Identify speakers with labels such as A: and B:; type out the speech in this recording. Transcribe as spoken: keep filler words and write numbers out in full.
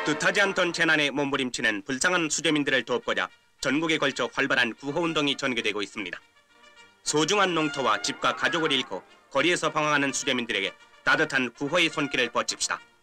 A: 뜻하지 않던 재난에 몸부림치는 불쌍한 수재민들을 돕고자 전국에 걸쳐 활발한 구호운동이 전개되고 있습니다. 소중한 농토와 집과 가족을 잃고 거리에서 방황하는 수재민들에게 따뜻한 구호의 손길을 뻗칩시다.